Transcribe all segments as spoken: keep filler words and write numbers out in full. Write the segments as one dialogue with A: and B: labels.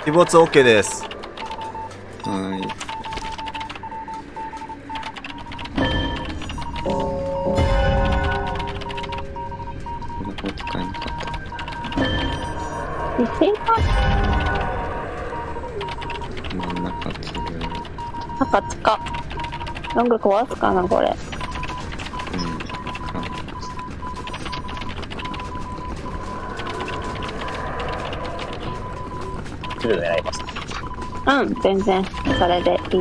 A: 鬼没 OK です。
B: はい。これも使えなかった。
C: 自信が
B: 真ん中つる。
C: 赤地下。ロング壊すかなこれ。
B: うん。
D: ちょっと狙います。
C: うん、全然それでいいです。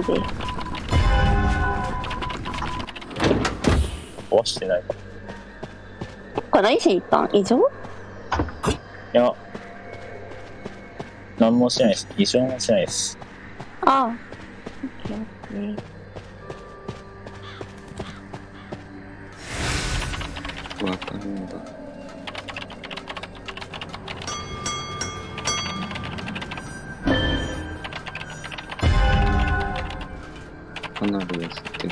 D: 壊してないか。
C: この石一旦異常？
D: いや、何もしないです。異常もしないです。
C: ああ。オッケーオッケー。
B: わかるんだ。離れを捨てる。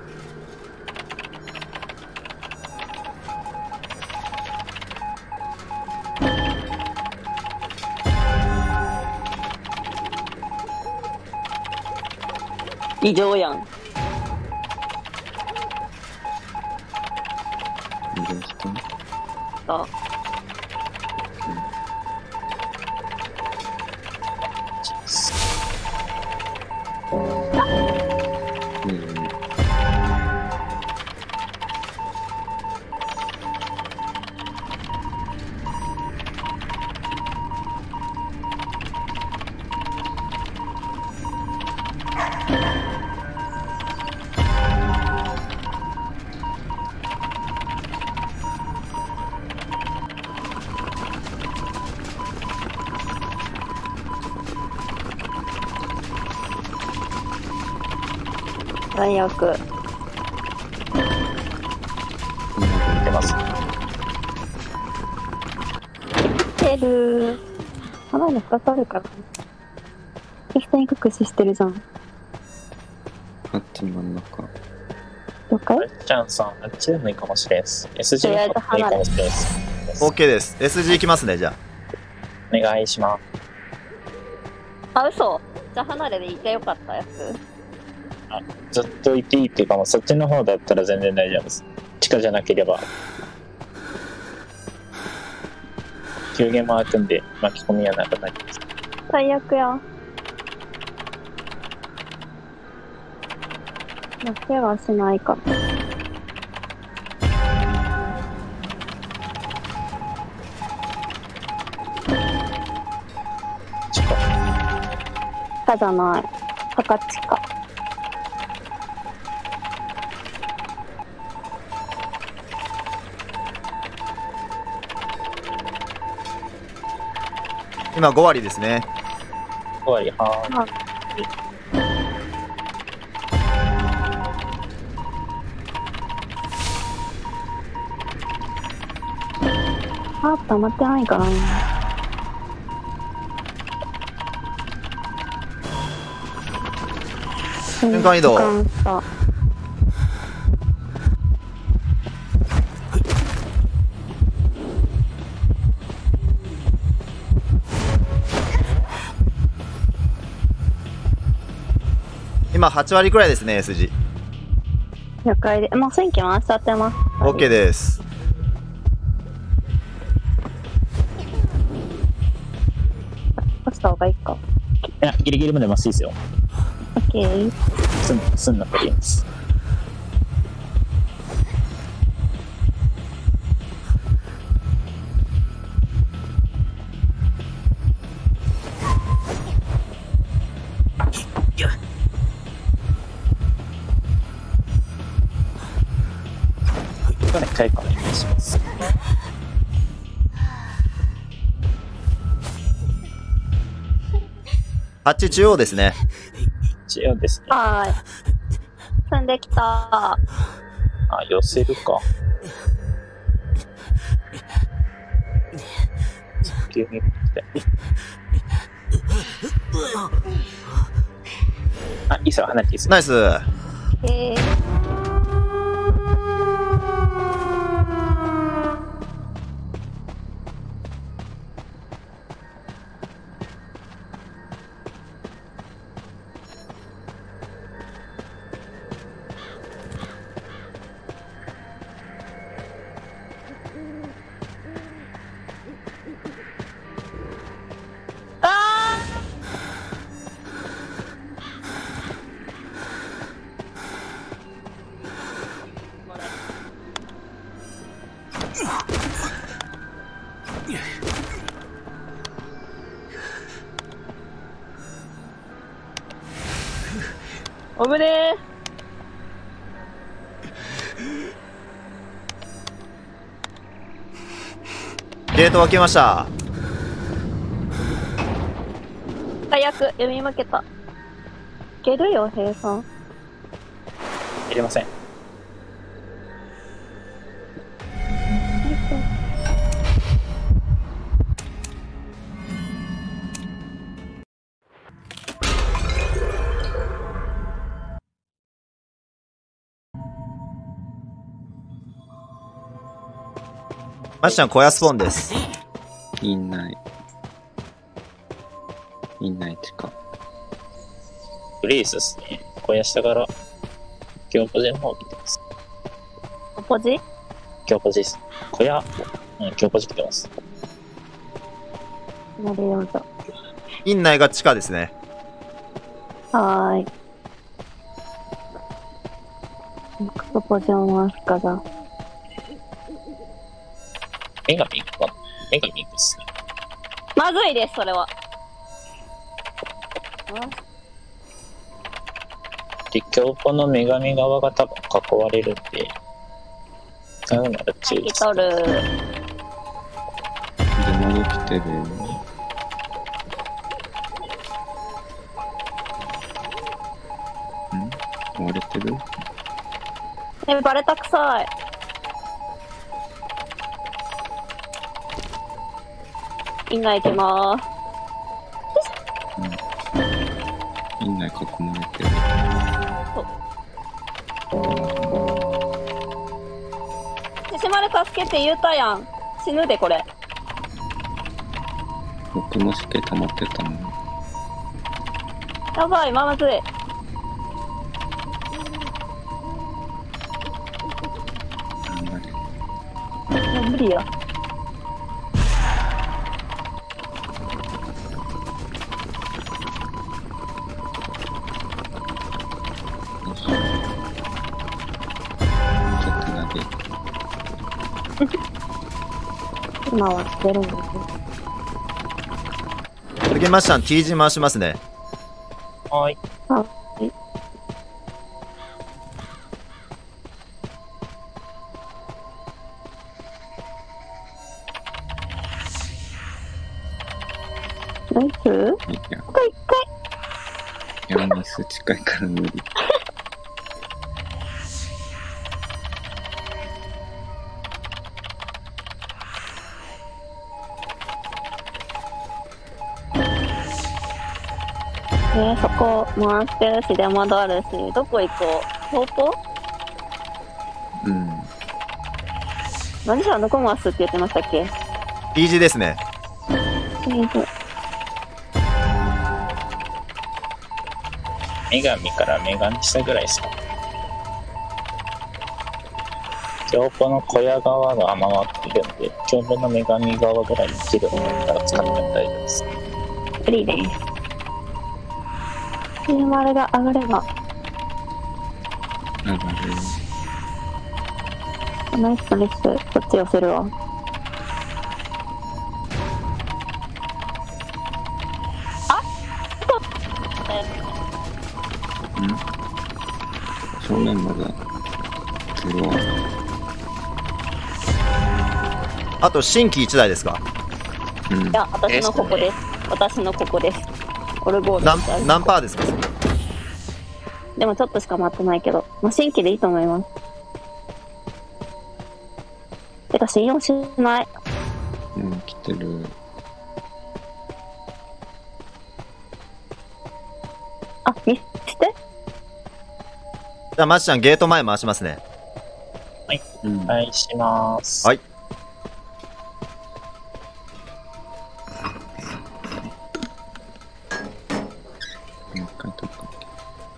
C: 異常やん。
B: 移動した？
C: あ。
B: うん。
C: 最悪。
D: 見てます。
C: てる。離れふたつあるから。適当に駆使してるじゃん。
B: あっち真ん中。
C: 了解？
D: あっちゃんさん、あっちでもいいかもしれないです。エスジー でもいいかもしれないです。
A: OK です。エスジー 行きますね、じゃあ。
D: お願いします。
C: あ、嘘。じゃあ離れでいてよかったやつ。
D: あ、ずっといていいっていうか、もうそっちの方だったら全然大丈夫です。地下じゃなければ。急減も開くんで巻き込みはなくなります。
C: 最悪や。負けはしないか。
D: 地下。
C: 地下じゃない。赤地下。
A: 今ご割ですね。
D: ご割、はーい。
C: あ、溜まってないかな。
A: 瞬間移動。今はち割くらいですね、 エスジー。
C: 了解で、もう戦機回しちゃってます。
A: OK です。
C: 落ちた方がいいか。
D: いや、ギリギリまでまっすぐですよ。
C: OK。
D: すんすんなとります。一回からお願いします。
A: あっち中央ですね。
D: 中央ですね。
C: はーい。積んできた。
D: あ、寄せるか。急に来て。あ、いいっすよ、離れていいっすよ。
A: ナイス。
C: えーおぶね
A: ゲート開けました。
C: ー。早く読み負けた。いけるよ、平さん。
D: 入れません。
A: まっちゃん、小屋スポンです。
B: 院内。院内地下。
D: フリースですね。小屋下から、強ポジの方を見てます。
C: おポジ
D: 強ポジです。小屋、うん、強ポジ来てます。
C: なるほど。
A: 院内が地下ですね。
C: はーい。クソポジを回すかだ。
D: メガピンクかな。メガピンクですね。
C: まずいです、それは。
D: で、強ポの女神側が多分囲われるんで、使うなら注意
C: 引き取る。
B: 出戻来てる。ん追われてる？
C: え、バレたくさい。院内行きまーす。
B: 院内囲まれてる。
C: 獅子丸助けて言うたやん。死ぬで、これ。
B: 僕も死刑溜まってたの。
C: やばい、まずい。
B: 頑張れ。
C: いや無理や。今は出るんですね。
A: 次まっちゃん T 字回しますね。
D: はーい。
C: はい。ナイス？
B: いや、
C: ここ一回。
B: いや、ミス近いから無理。
C: ね、そこ回ってるし、出戻るし、どこ行こう？方向？
B: うん。
C: マジシャンどこ回すって言ってましたっけ？
A: T 字ですね。
C: 水。
D: 女神から女神下ぐらいですか。強ポの小屋側が回ってるんで、強ポの女神側ぐらいに切るんだったら使っても大丈夫です。
C: フリーです。シーマルが上がれば。
B: 上がる。
C: ナイスナイス。こっち寄せるわ。あっ
B: ん正面まだゼロ。
A: あと新規いちだいですか？
B: うん。
C: いや、私のここです。私のここです。オルゴール。
A: 何何パーですか？それ
C: でもちょっとしか回ってないけど、まあ、新規でいいと思います。てか信用しない。
B: うん、来てる。
C: あ、見して。
A: じゃあまっちゃんゲート前回しますね。
B: うん。
D: はい、しまーす。
A: はい。
B: もう一回取ったっけ。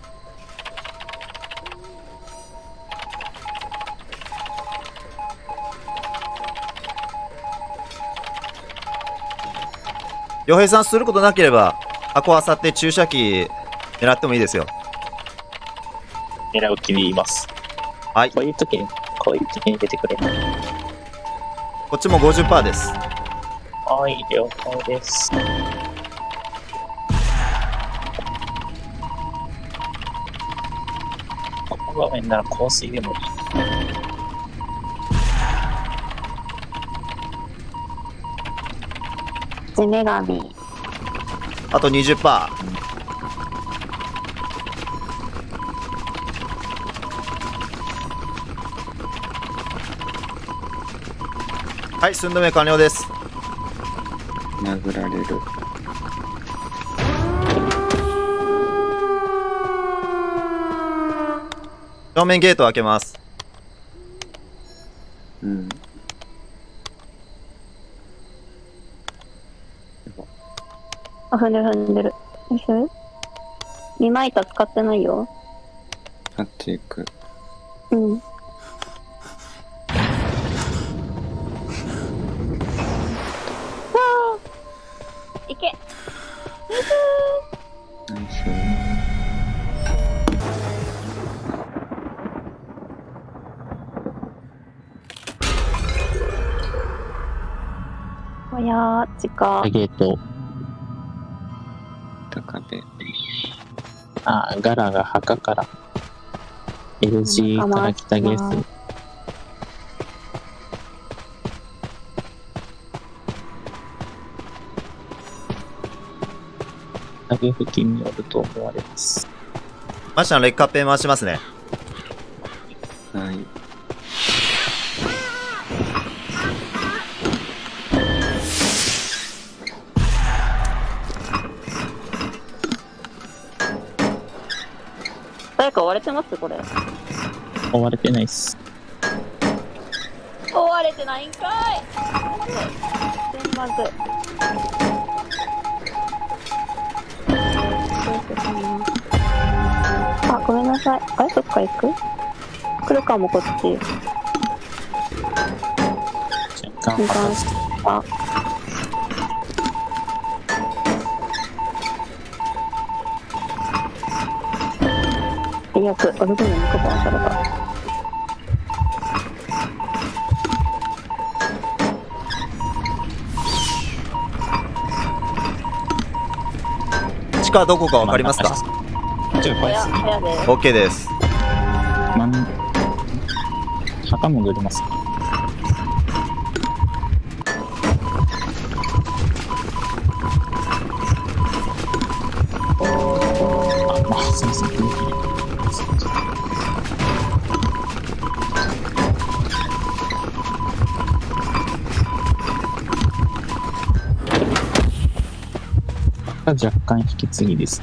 A: 洋平さんすることなければ箱あさって注射器狙ってもいいですよ。
D: 狙う気で言います。
A: はい。
D: こういう時に、こういう時に出てくれる。
A: こっちも ごじゅっパーセント です。
D: はい、了解です。 場面なら香水でもいい。
C: 地女神。
A: あと にじゅっパーセント。はい、寸止め完了です。
B: 殴られる。
A: 正面ゲート開けます。
B: うん。
C: あ、踏んでる踏んでる。よいしょ。リマイタ使ってないよ。
B: あっち行く。
C: うん。いけ。
B: ナイス。
C: おやー、地下。
D: ゲート。
B: 高部。
D: あ、ガラが墓から。エルジー から来たゲース。影付近によると思われます。
A: マシャン、レッカーペン回しますね。
B: はい。
C: 誰か追われてますこれ。
D: 追われてないっす。
C: 追われてないんかい。全まずい。あ、ごめんなさい。あれどっか行く？来るかもこっち。
D: 若干
C: 破壊した。最悪、俺でもにこばされた。
A: 地下どこかわかりますか？
D: ちょ、これ
C: 部屋、部屋で。
A: OK です。
D: まん、墓戻ります。あ、まあ、すいません。若干引き継ぎです。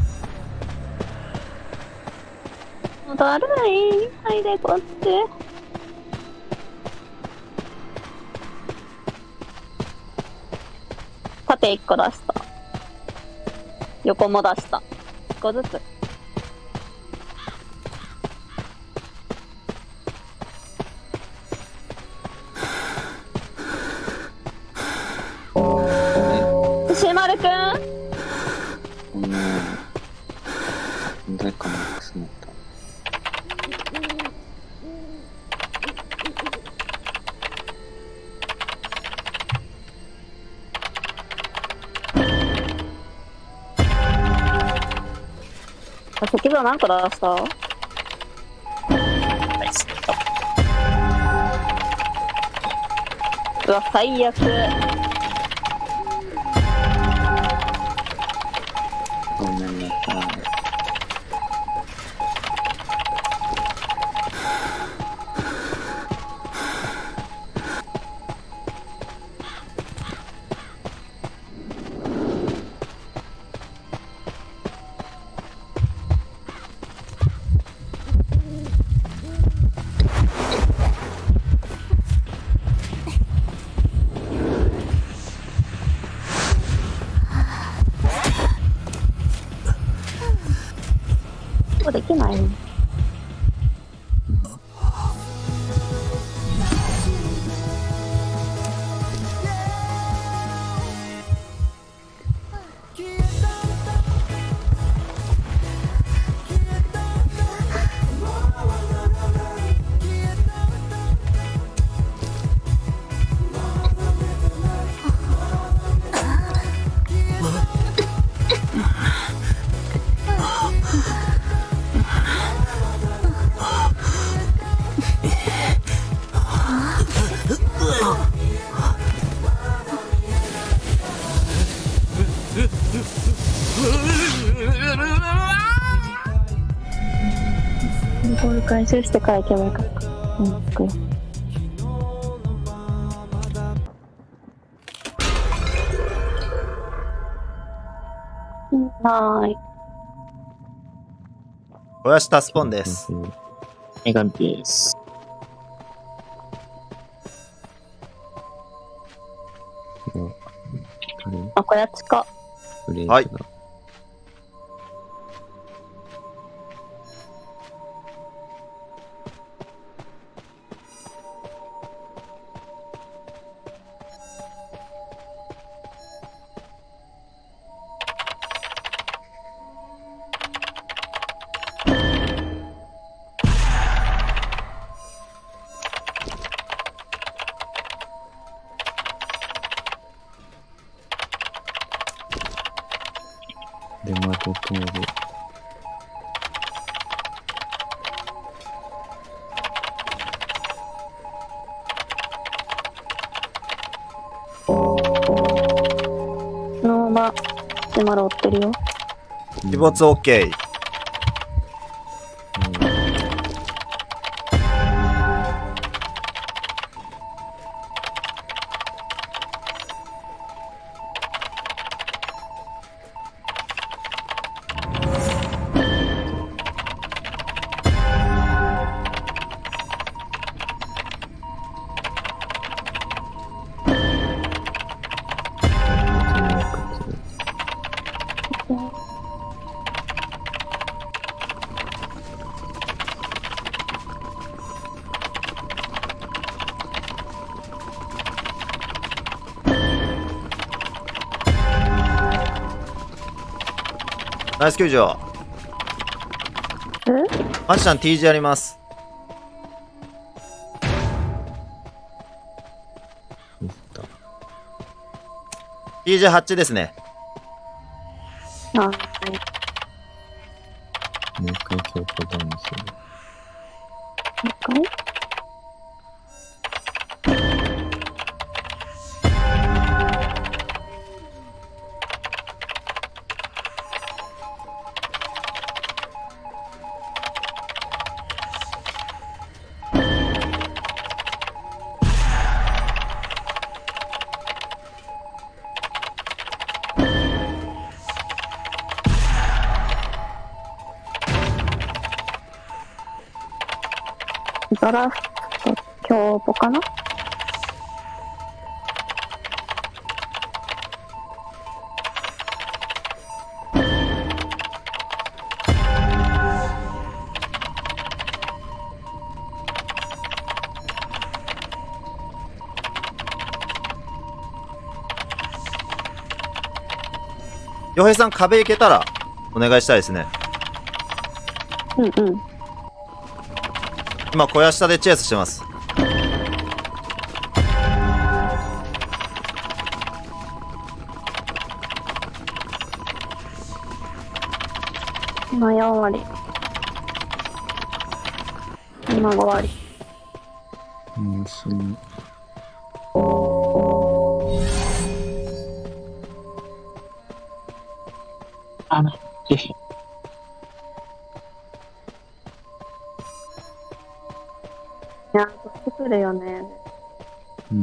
C: だるい。はいでこっち。縦一個出した。横も出した。一個ずつ。しまるくん。
B: この誰かマックス持った。
C: あ、石像何個出した？
D: ナイス。
C: うわ、最悪。
B: ごめんなさい。
C: もうできないの？ ボール回収してから行けばよかった。うん、行くよ。ない。
A: 小林タスポンです。
D: メガネです。
C: あ、こやつか。
A: はい。
B: 出窓通る。
C: そのまましてまろってるよ。
A: 鬼没 OK。ナイス救助。
C: え？
A: マジちゃん ティージー あります。ティージーはち ですね。
C: あ、はい。
B: もう一回強行ダウンする。
C: もう一回？ドラフト競歩かな？
A: 洋平さん壁行けたらお願いしたいですね。
C: うんうん。
A: 今小屋下でチェイスしてます。
C: 今よん割。今ご割。
B: もうすぐ。
D: あ、な、ぜひ。
C: いや、取ってくるよね。
B: うん。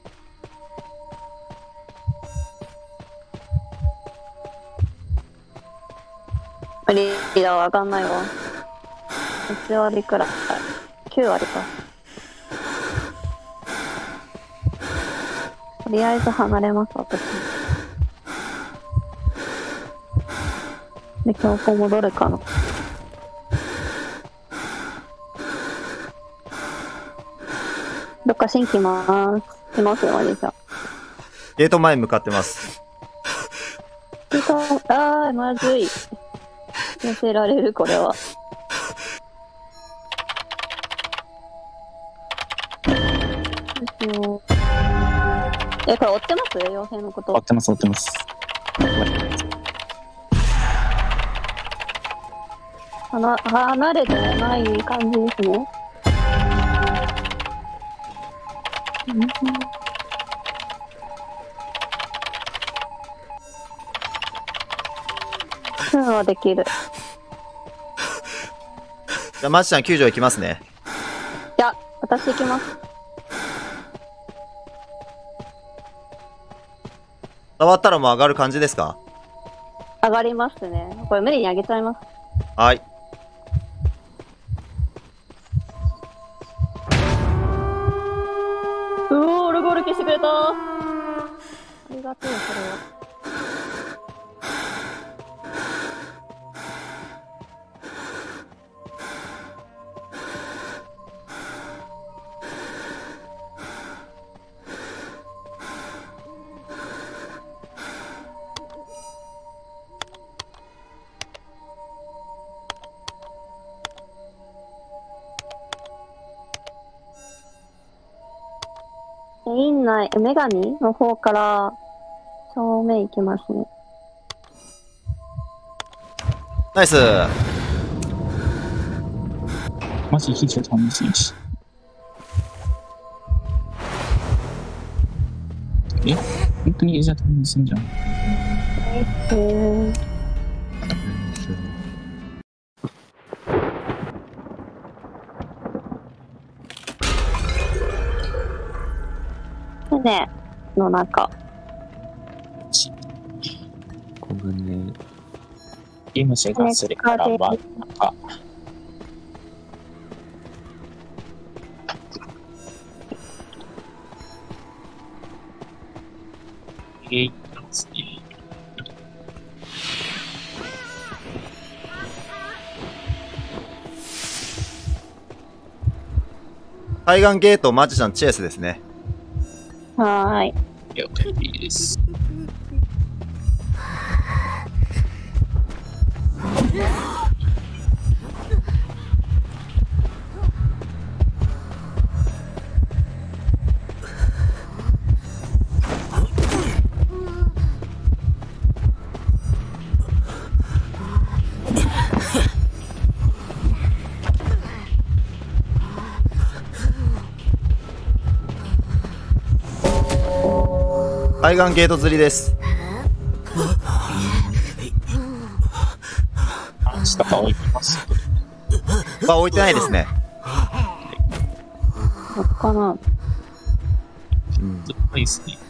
C: リーダーは上がんないわ。はち割くらい。きゅう割か。とりあえず離れます、私。で、強行戻るかな。どっか新来まーす。来ますよ、おじいちゃん。
A: ゲート前に向かってます。
C: ゲート、あー、まずい。寄せられる、これは。どうしよう。え、これ追ってます妖精のこと。
D: 追ってます、追ってます。
C: はな、離れてない感じですね。うん、はできる。
A: じゃあ、まちちゃん救助行きますね。
C: いや、私行きます。
A: 触ったらもう上がる感じですか？
C: 上がりますね。これ無理に上げちゃいます。
A: はい。
C: うおー、オルゴール消してくれた。ありがとう、それは。院内、メガニの方から正面行きますね。
A: ナイス。
D: マジ非常楽しいし。え本当にじゃあ楽しいんじゃん。
C: ナイス。船の中。
B: ここがね、
D: リムシがするから真ん中。えいってますね。
A: 海岸ゲート、マジシャン、チェイスですね。
C: はーい。
D: 了解です。
A: 海岸ゲート釣りです。
D: あ、下から置いてます。
A: あ、置いてないですね。
C: どっかな。
B: うん。
D: ずっといいですね。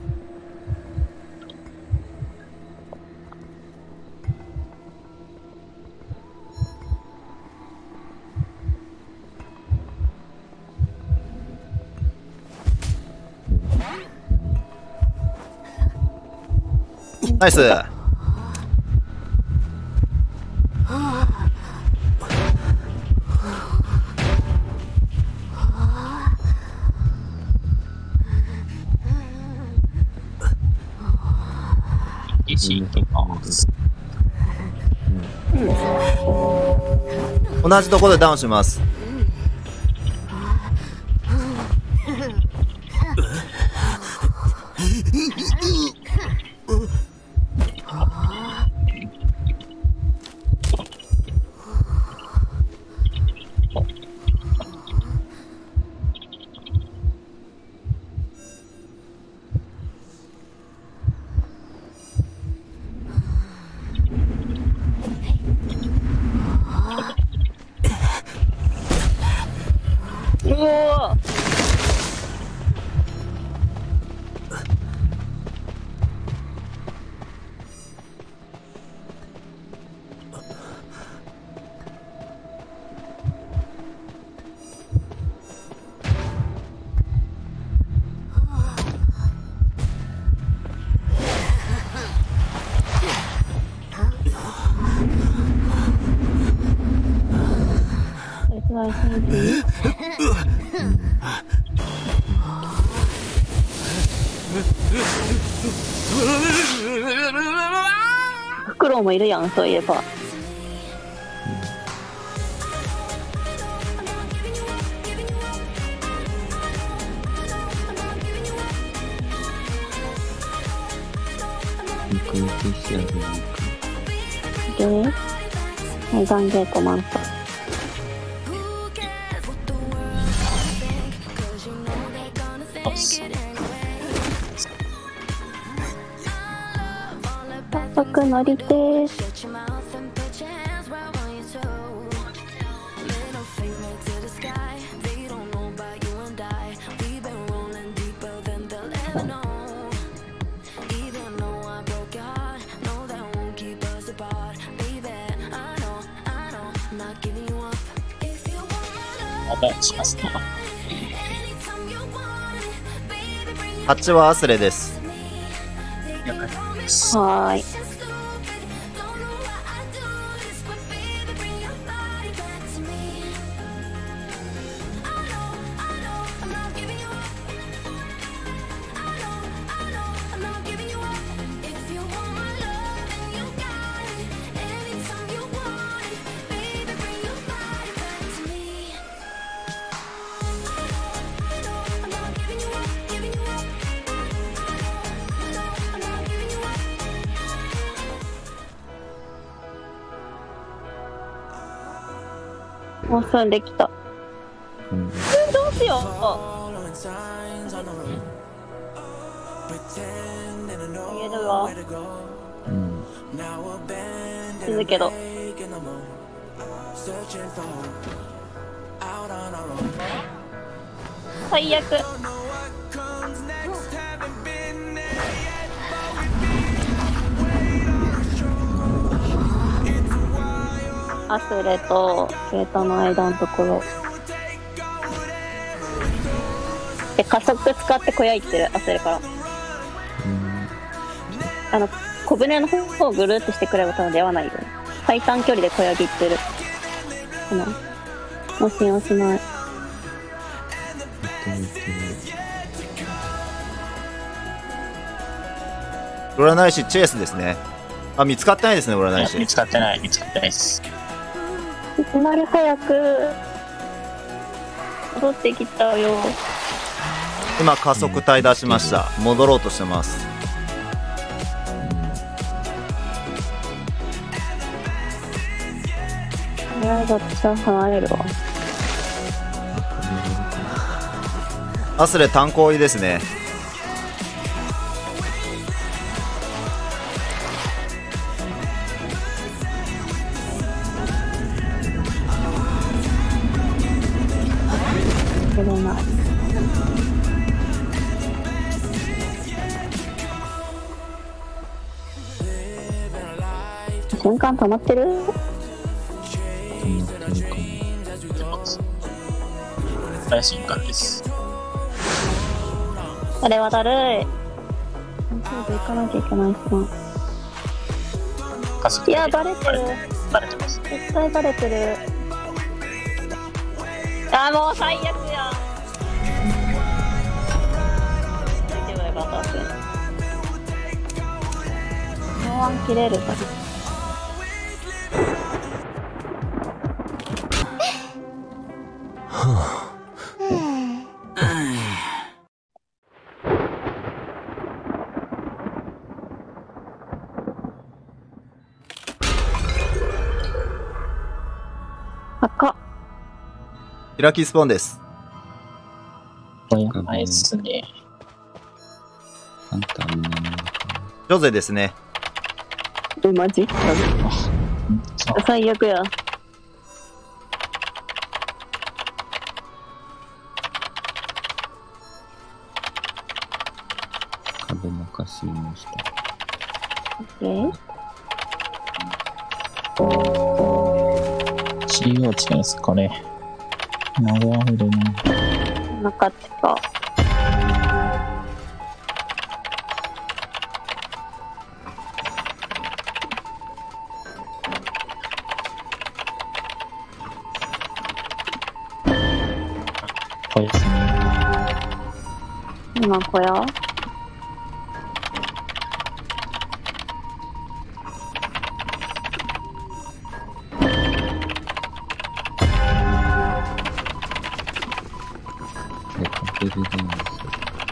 A: ナイス。
D: 石行きます。
A: 同じところでダウンします。
C: うおー。手伝いしてみていい？フクロウもいるやん、そういえば。
B: 肉の消しある肉。
C: で、海岸ゲート満タン。早速乗りてーす。
D: 仲良くしますね。
A: ハッチはアスレです。
D: 了解です。
C: はーい。もうすんできた。
B: うん。
C: どうしよう。言えるわ。
B: うん。
C: 続けろ。最悪。アスレとゲートの間のところで加速使って小屋行ってる。アスレからあの小舟の方をぐるっとしてくれば多分出会わないよ。最短距離で小屋行ってるかな。もう信用しない。
A: 占い師チェイスですね。あ、見つかってないですね、占い師。
D: 見つかってない、見つかってないです。
C: いきなり早く戻ってきたよ。
A: 今加速帯出しました。戻ろうとしてます。
C: 早いだってさ離れるわ。
A: アスレ炭鉱医ですね。
C: 出れない。瞬間溜まってる？
D: 最新刊です。
C: あれはだるい。そうで行かなきゃいけないしな。いやバレてる。
D: バレてます。
C: 絶対バレてる。あーもう最悪やん。大丈夫よかった。もうワン切れるから。赤っ。
A: ラッキースポーンです。
D: これないっすね。
B: あんたみんなの
A: ジョゼですね。
C: え、マジ？最悪や。
B: 壁任しました。
C: え？
D: シーオー 違いますかね。長いでね。
C: 中地か。
D: これですね。
C: 今小屋？
B: で、壁でなんですよ。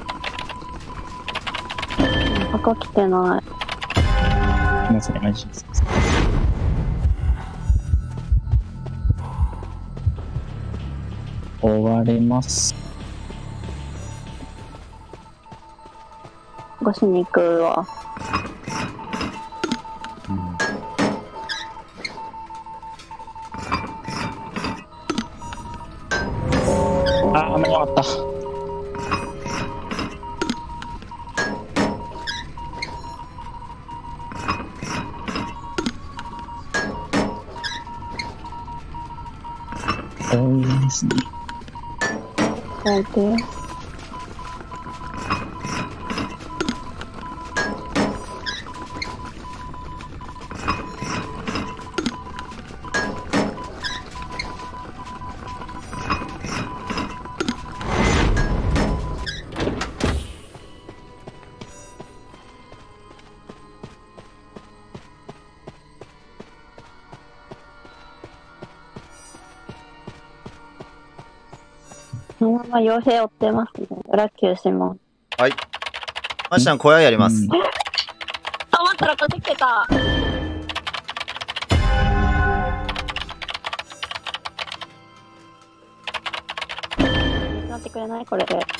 C: 赤来てない。
D: 来ますね、マジです。追われます。
C: 越しに行くわ。
B: うん。
D: あー、間に合わった。多いですね。
C: 書いて。そのまま傭兵追ってますね。裏九島。
A: はい。ましちゃん、小屋やります。
D: うん
C: あ、待ったら取ってきてた。なってくれないこれで。
B: カ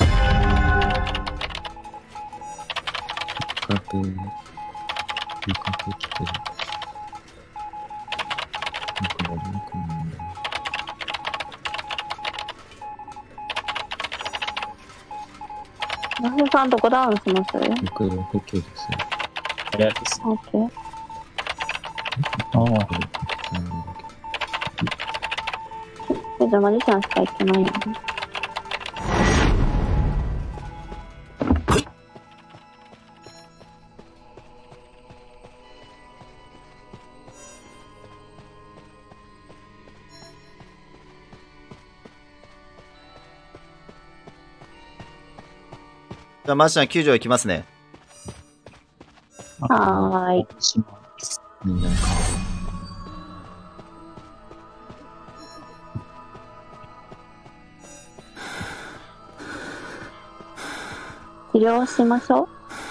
B: フェ、カフェ来てる。なんか悪いかな。
C: ナフさんどこダウンします？
B: 僕、ロケ級ですよ。
D: とりあえず、
C: オッケー。
D: ああ、
C: え、じゃあマジシャンしか行ってないよね。
A: じゃあ、ましちゃん、救助行きますね。
C: はーい。
D: します。
B: みんな、
C: 治療しましょう。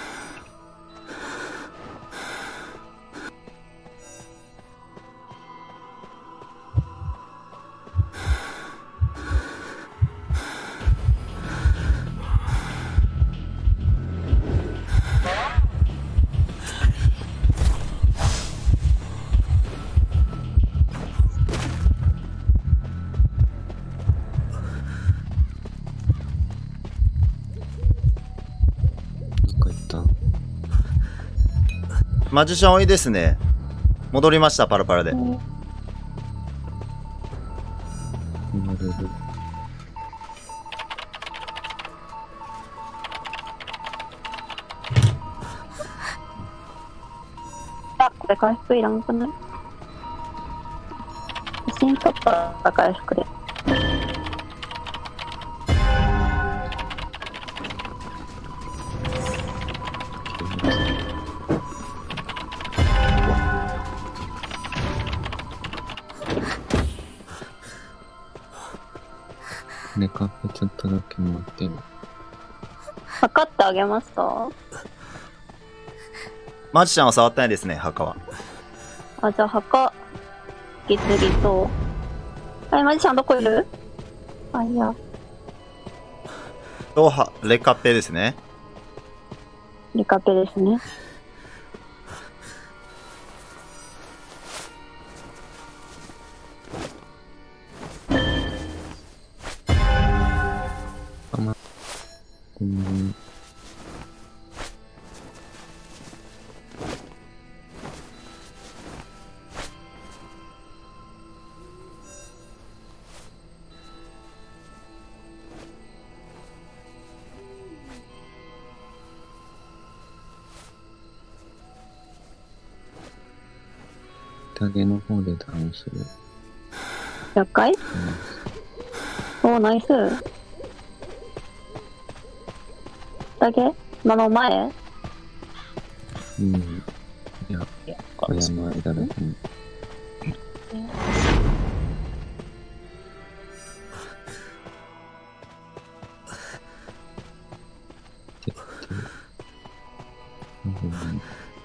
B: なんか言った。
A: マジシャン多いですね。戻りました、パラパラで。
C: うん
B: 言われる。
C: あ、これ回復いらんくない？写真撮ったら回復で。
B: ね、カフェちょっとだけ待ってる。
C: 測ってあげました？
A: マジシャンは触ってないですね、墓は。
C: あ、じゃあ墓、引き継ぎと。あれ、マジシャンどこいる？あ、いや、
A: と、は、レカペですね。
C: リカペですね。
B: あま、ごめん。宴の方でダウンする。
C: 厄介？おー、ナイス。だけ間の前？
B: うん。いや、
D: いや、
B: 小屋の間だけに。てって。うん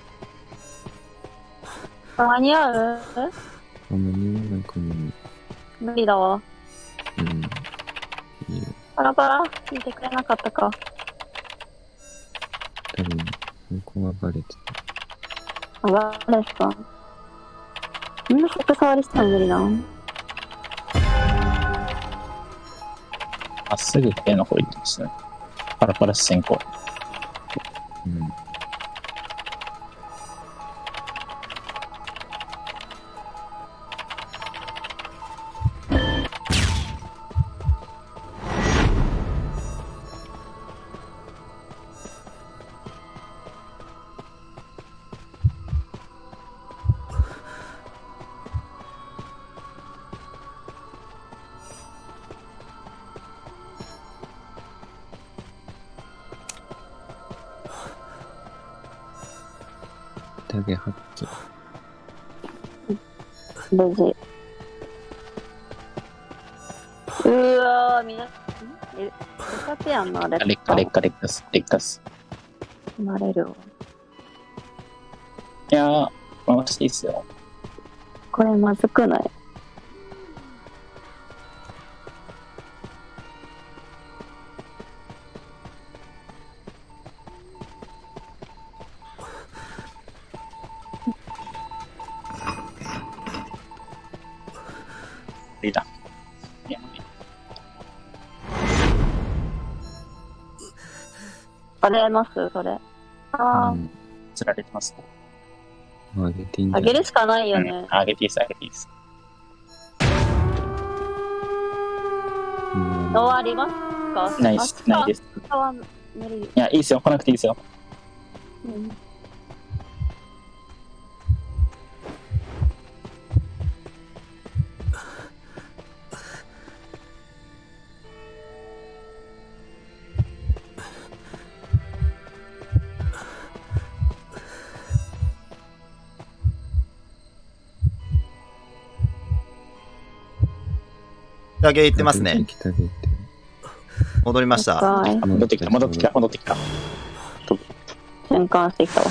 C: 間に合う？
B: あんまりなんかもう、
C: 無理だわ。
B: うん。いいよ。
C: パラパラ聞いてくれなかったか。
B: 多分、向こうはバレて
C: あ、バレですか。みんなセット触りしたら無理だ。
D: まっすぐ手の方行ってますね。パラパラ先行。
B: た。うん。 げはっち。
C: 無事。うーわー、みんな、んえ、出たてやんな、レ
D: 劣化、劣化、劣化す。劣化す。
C: なれるわ。
D: いやー、回していいっすよ。
C: これまずくない？
D: いいだ。いや、
C: あれますそれ。あ
B: うん。
D: 釣られてます。
B: あげていいん
C: あ、
B: じゃない
C: あげるしかないよ
D: うん
C: ね。。
D: あげていいっす、あげていいっす。
B: うん
C: のありますか？
D: ないっす、ないです。
C: あは無理。
D: いや、いいっすよ。来なくていいっすよ。
C: うん。
A: 北毛行ってますね。
B: 北毛行ってる。
A: 戻りました。
C: はい。
D: あ戻ってきた、戻ってきた、戻ってきた。
C: 瞬間してきたわ。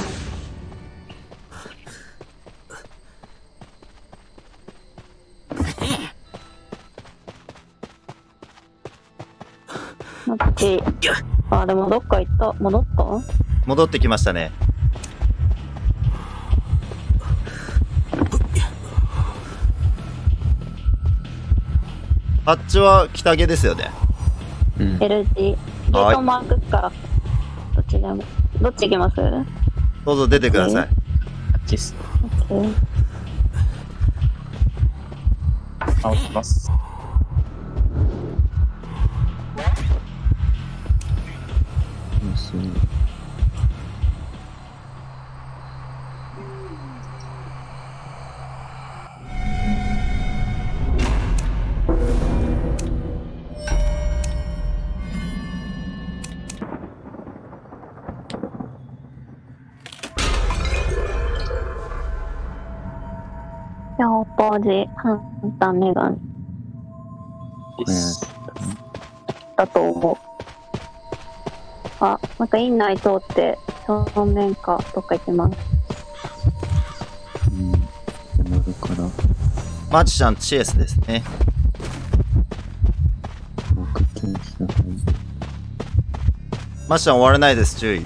C: マッチ。あ、でもどっか行った。戻った？
A: 戻ってきましたね。あっちは北毛ですよね。
B: うん。
C: L G。ゲートマークから。どっちでも。どっち行きます？
A: どうぞ出てください。
D: あっちっす。
C: オッケー。
D: あ、落ちます。
B: もうすぐ。
C: ヤオポージ、簡単メガネ
B: 小屋
C: だと思う。あ、なんか院内通って正面かどっか行きます。
B: うん。山戸から
A: マチちゃんチェイスですね。
B: 僕禁止だはい。
A: マチちゃん終わらないです。注意。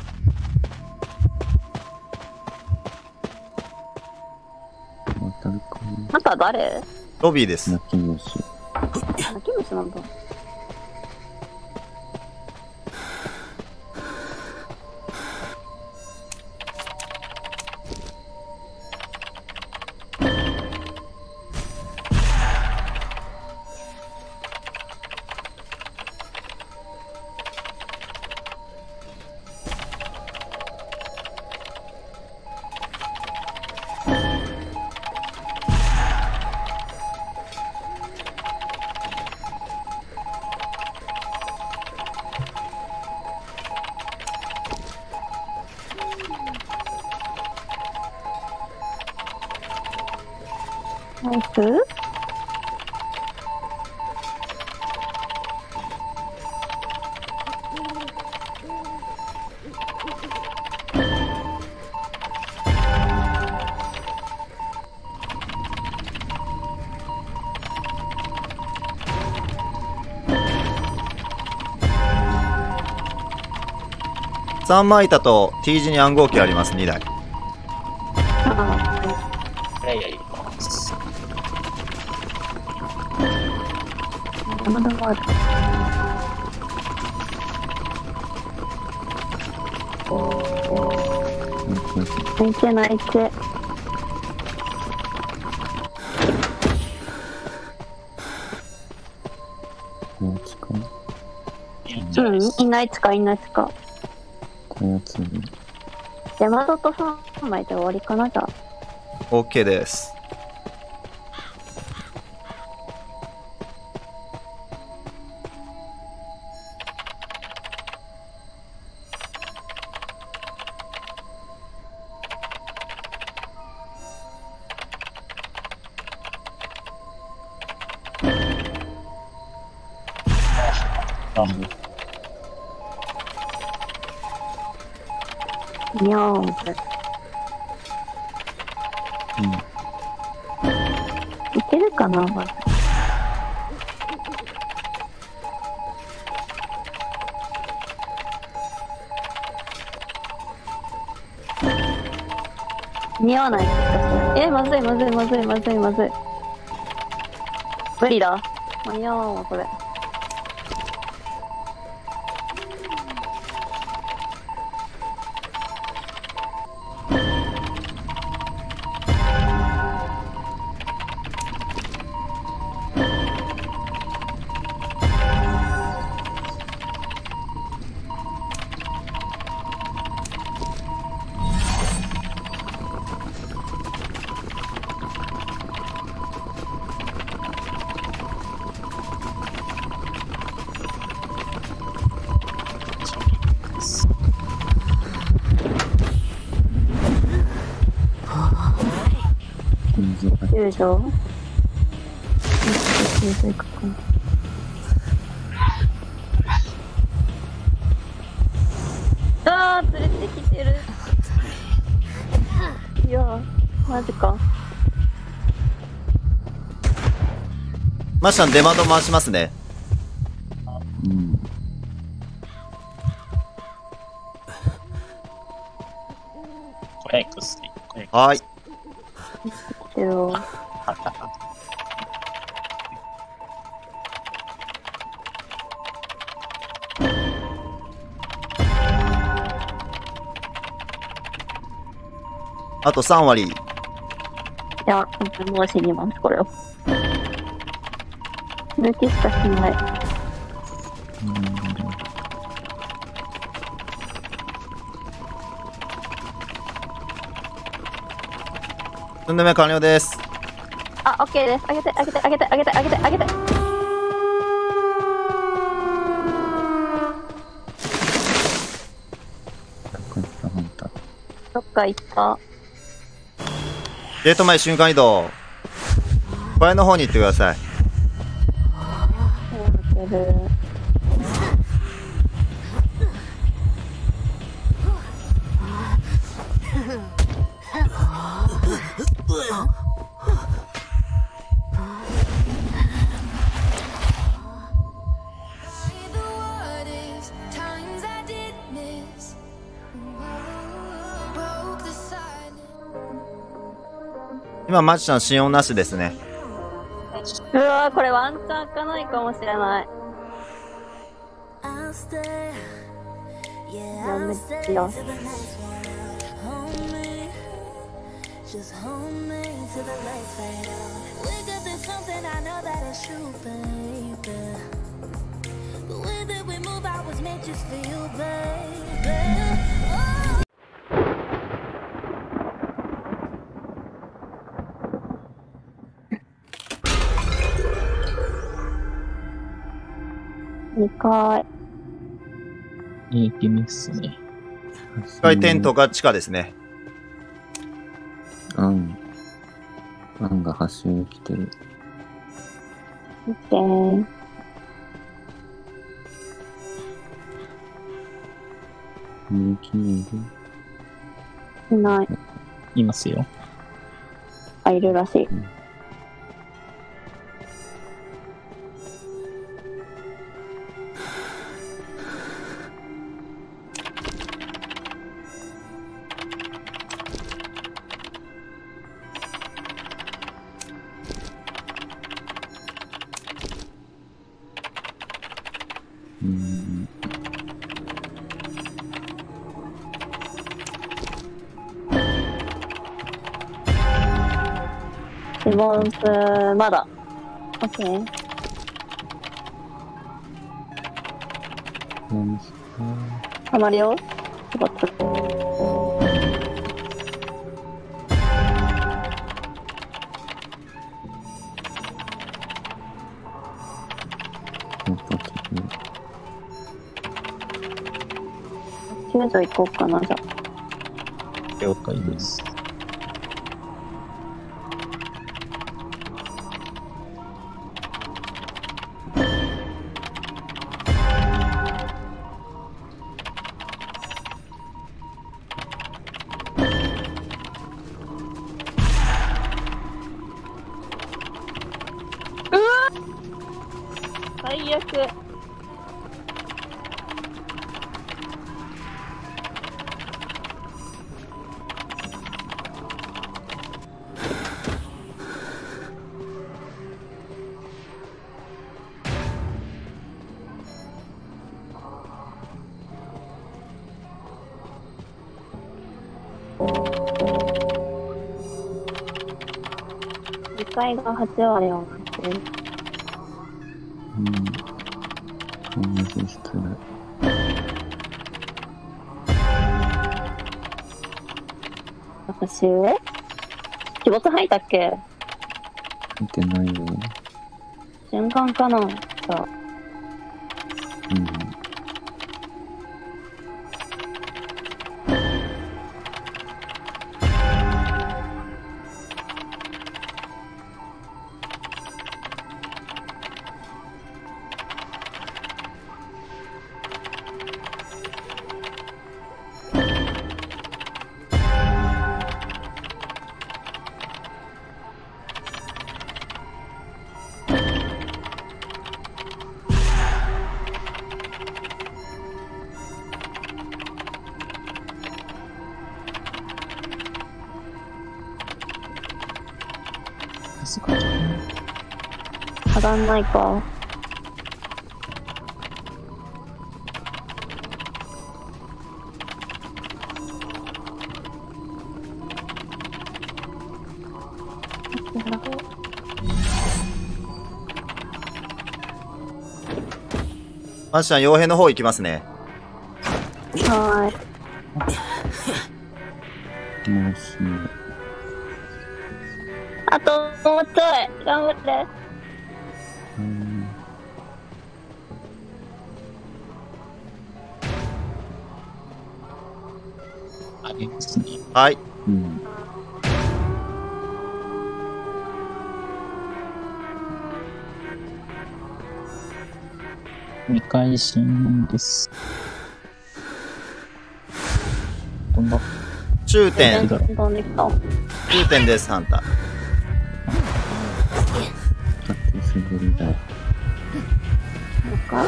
B: 渡るか
C: あんた誰？
A: ロビーです
B: な。。泣き虫。
C: 泣き虫なんだ。ナイス？
A: さん枚板と T 字に暗号機あります。にだい。
C: あ
D: いやいやいや。
C: あ、まだまだ。泣いて泣いて。
B: こやつか
D: いいんじゃ
C: うん、
D: ないです
C: いないつかいないつか。
B: こやつに。
C: 山里さん枚で終わりかなじゃあ。
A: OK です。
D: あ、
C: にゃーん、これ。いけるかな、まず。似合わない気がしない。え、まずいまずいまずいまずいまずい。無理だ。間に合わんわ、これ。友情友情いくかな。あー、連れてきてる。いやー、マジか。
A: マシャン出窓回しますね。
B: うん。
D: これ薬。これ
A: はーい。
C: けど、
A: あとさん割。
C: いや、本当にもう死にます、これを。抜きしかしない。
A: 寸止め完了です。
C: あ、オッケーです。あげて、あげて、あげて、あげて、あげて、あげて。どっか行った。
A: ゲート前瞬間移動。これの方に行ってください。
C: そうだけど。
A: 今マジシャン心音なしですね。
C: うわー、これワンチャン開かないかもしれない。やめてよ。Just hold me till the lights fade out. We're good at something, I know that it's true, baby. The way that we move, I was meant just for you, baby. Oh. にかい。
D: いい気味っすね。
A: いっかいテントが地下ですね。
B: アン。アンが橋に来てる。
C: オッケー。
B: 人気ない
C: いない。
D: いますよ。
C: あ、いるらしい。
B: うんうん
C: リボンス、まだ。オッケー。
B: 何すか
C: たまるよ。ちょっと。
B: やっぱ来てる。
C: 救助行こうかな、じゃあ。
D: 了解です。
E: 最悪。次回がはち割を待ってる。
B: うん。同じ失礼。
E: 私、鬼没入ったっけ？
B: 見てないよ。
E: 瞬間かなさ。
B: うん。
E: 上がんないか。
A: マジちゃん、傭兵の方行きますね。
E: はーい。
B: もうし、
E: あともうちょい。頑張って。
B: うん。
D: ありますね。
A: はい。
B: うん。
D: 二回進です。こんばんは。
A: 中点、
D: だろ
E: 飛んできた。
A: 中点です、ハンター。
B: 勝手すぎるだよ。
E: なんか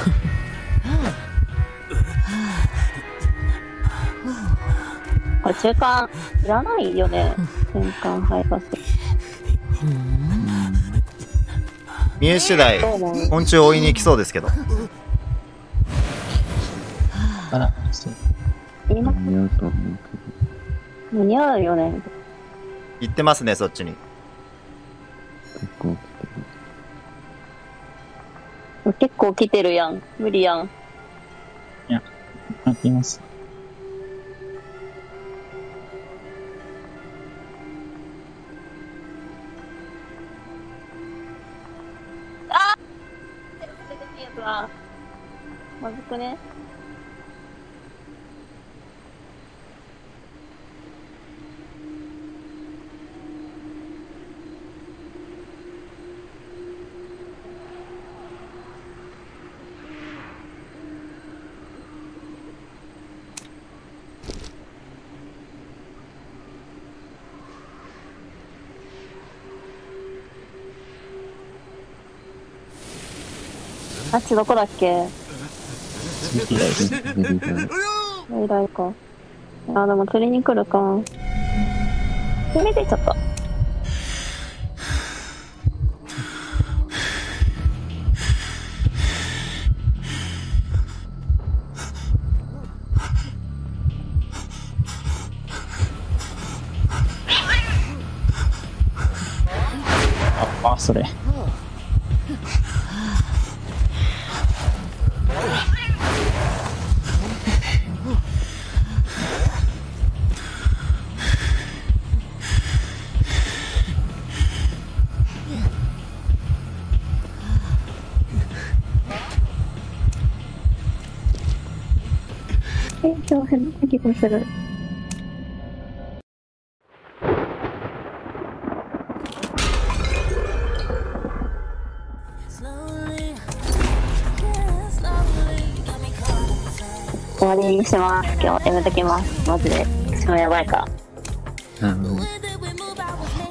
E: これ中間いらないよね。瞬間配達。
A: 見え次第、
E: どう思う？
A: 昆虫を追いに行きそうですけど。
D: あら、そう。
E: 今
B: 間に合うと思うけ
E: 間に合うよね。
A: 行ってますね、そっちに。
B: ど、結構来て
E: 結構来てるやん。無理やん。
D: 開きます。
E: まずくね。あっちどこだっけ？
D: 次がいる。
B: る。ベリーだ。
E: 未来か。あ、でも釣りに来るか。釣り出ちゃった。
D: あ、あ、それ。
E: え、上辺の気がする。終わりにします。今日やめときます。マジで。しかもやばいか。
B: あの、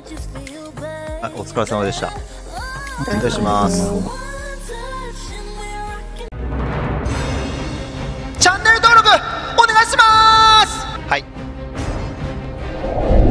A: あ、お疲れ様でした。失礼します。 します。はい。